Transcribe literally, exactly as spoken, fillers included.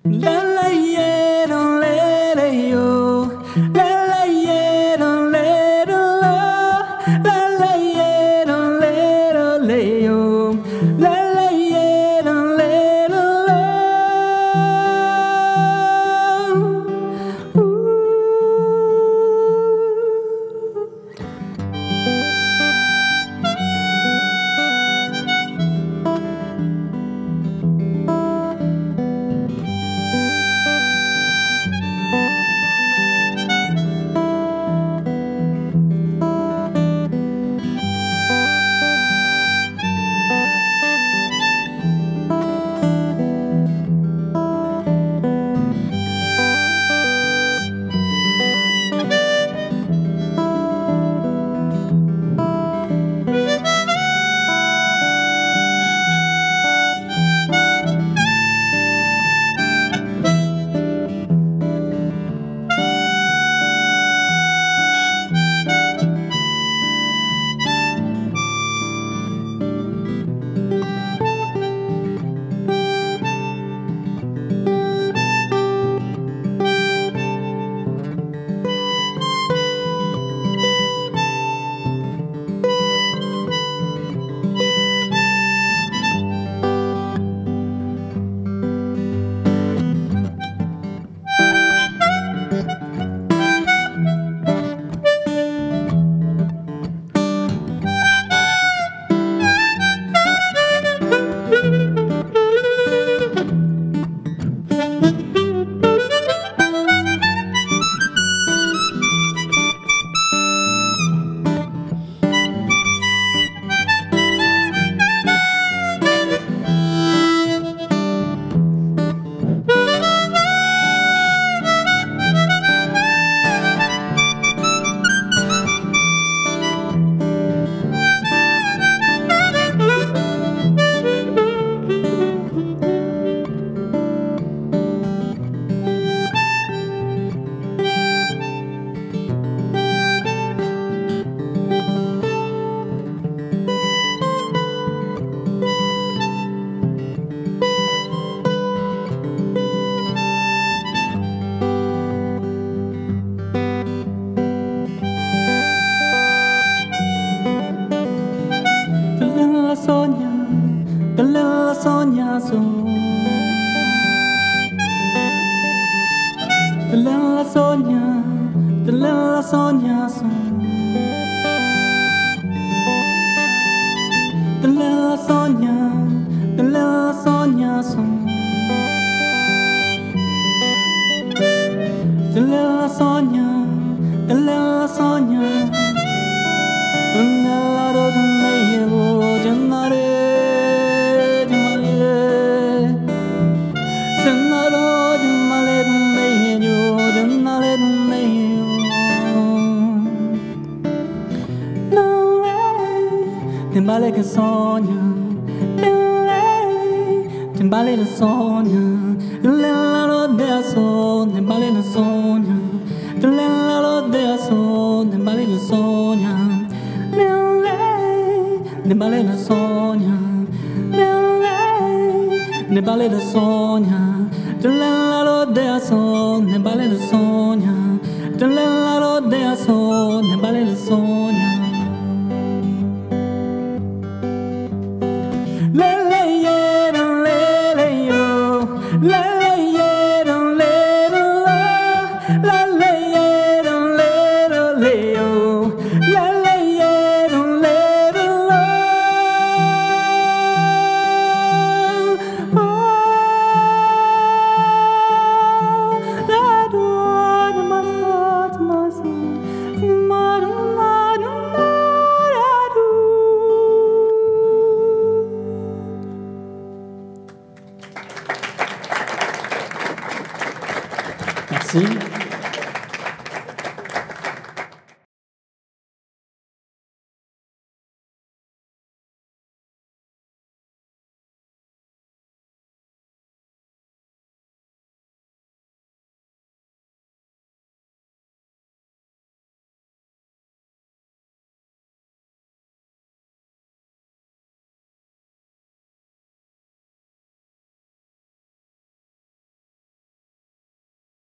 La la yeah, don't let it yo. La la yeah, don't let it lo. La la yeah, don't let it let yo. La la yeah, don't let it lo. Sogna, della sogna su, della sogna, della sogna su, della sogna, della sogna su, della sogna, della sogna, nella rosa nero. Timbale che sogna, timbale che sogna, la rodea son, timbale che sogna, la rodea son, timbale che sogna, timbale che sogna, timbale che sogna, la rodea son, timbale che sogna, la rodea son, timbale che sogna. Merci.